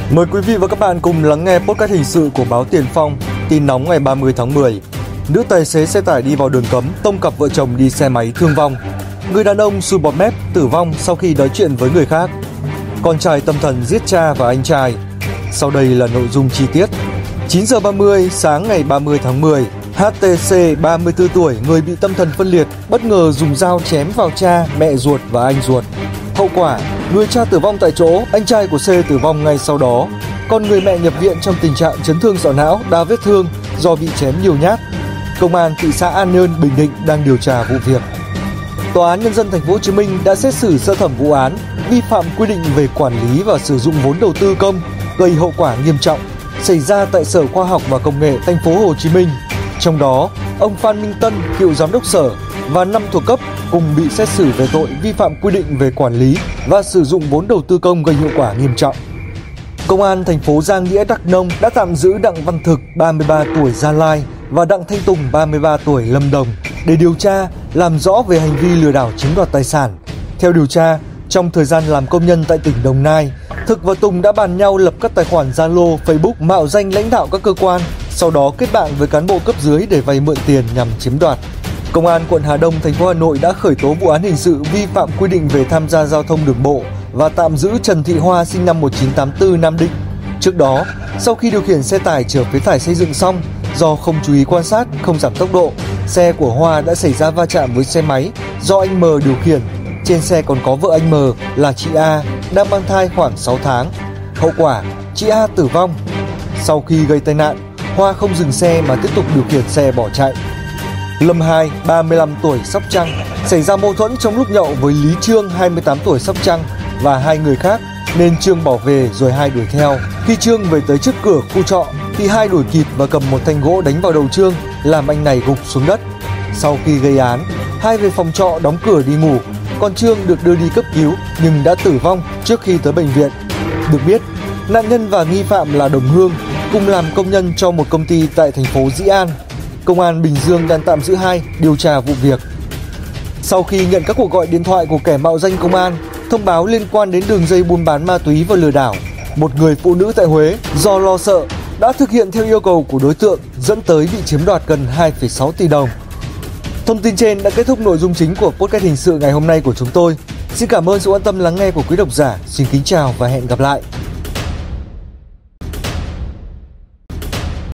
Mời quý vị và các bạn cùng lắng nghe podcast hình sự của báo Tiền Phong, tin nóng ngày 30 tháng 10. Nữ tài xế xe tải đi vào đường cấm tông cặp vợ chồng đi xe máy thương vong. Người đàn ông sùi bọt mép tử vong sau khi nói chuyện với người khác. Con trai tâm thần giết cha và anh trai. Sau đây là nội dung chi tiết. 9 giờ 30 sáng ngày 30 tháng 10, HTC 34 tuổi, người bị tâm thần phân liệt, bất ngờ dùng dao chém vào cha, mẹ ruột và anh ruột. Hậu quả, người cha tử vong tại chỗ, anh trai của C tử vong ngay sau đó. Còn người mẹ nhập viện trong tình trạng chấn thương sọ não, đa vết thương do bị chém nhiều nhát. Công an thị xã An Nhơn, Bình Định đang điều tra vụ việc. Tòa án Nhân dân Thành phố Hồ Chí Minh đã xét xử sơ thẩm vụ án vi phạm quy định về quản lý và sử dụng vốn đầu tư công gây hậu quả nghiêm trọng xảy ra tại Sở Khoa học và Công nghệ Thành phố Hồ Chí Minh. Trong đó, ông Phan Minh Tân, cựu giám đốc sở và 5 thuộc cấp cùng bị xét xử về tội vi phạm quy định về quản lý và sử dụng vốn đầu tư công gây hậu quả nghiêm trọng. Công an thành phố Giang Nghĩa, Đắk Nông đã tạm giữ Đặng Văn Thực, 33 tuổi, Gia Lai và Đặng Thanh Tùng, 33 tuổi, Lâm Đồng để điều tra, làm rõ về hành vi lừa đảo chiếm đoạt tài sản. Theo điều tra, trong thời gian làm công nhân tại tỉnh Đồng Nai, Thực và Tùng đã bàn nhau lập các tài khoản Zalo, Facebook mạo danh lãnh đạo các cơ quan, sau đó kết bạn với cán bộ cấp dưới để vay mượn tiền nhằm chiếm đoạt. Công an quận Hà Đông, thành phố Hà Nội đã khởi tố vụ án hình sự vi phạm quy định về tham gia giao thông đường bộ và tạm giữ Trần Thị Hoa, sinh năm 1984, Nam Định. Trước đó, sau khi điều khiển xe tải chở phế thải xây dựng xong, do không chú ý quan sát, không giảm tốc độ, xe của Hoa đã xảy ra va chạm với xe máy do anh M điều khiển. Trên xe còn có vợ anh M là chị A, đang mang thai khoảng 6 tháng. Hậu quả, chị A tử vong. Sau khi gây tai nạn, Hoa không dừng xe mà tiếp tục điều khiển xe bỏ chạy. Lâm Hai, 35 tuổi, Sóc Trăng, xảy ra mâu thuẫn trong lúc nhậu với Lý Trương, 28 tuổi, Sóc Trăng và hai người khác nên Trương bỏ về rồi hai đuổi theo. Khi Trương về tới trước cửa khu trọ thì hai đuổi kịp và cầm một thanh gỗ đánh vào đầu Trương, làm anh này gục xuống đất. Sau khi gây án, hai về phòng trọ đóng cửa đi ngủ, còn Trương được đưa đi cấp cứu nhưng đã tử vong trước khi tới bệnh viện. Được biết, nạn nhân và nghi phạm là đồng hương, cùng làm công nhân cho một công ty tại thành phố Dĩ An. Công an Bình Dương đang tạm giữ hai, điều tra vụ việc. Sau khi nhận các cuộc gọi điện thoại của kẻ mạo danh công an, thông báo liên quan đến đường dây buôn bán ma túy và lừa đảo, một người phụ nữ tại Huế do lo sợ đã thực hiện theo yêu cầu của đối tượng, dẫn tới bị chiếm đoạt gần 2,6 tỷ đồng. Thông tin trên đã kết thúc nội dung chính của podcast hình sự ngày hôm nay của chúng tôi. Xin cảm ơn sự quan tâm lắng nghe của quý độc giả. Xin kính chào và hẹn gặp lại.